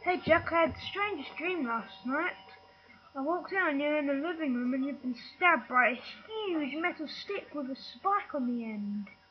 Hey Jack, I had the strangest dream last night. I walked in on you in the living room and you'd been stabbed by a huge metal stick with a spike on the end.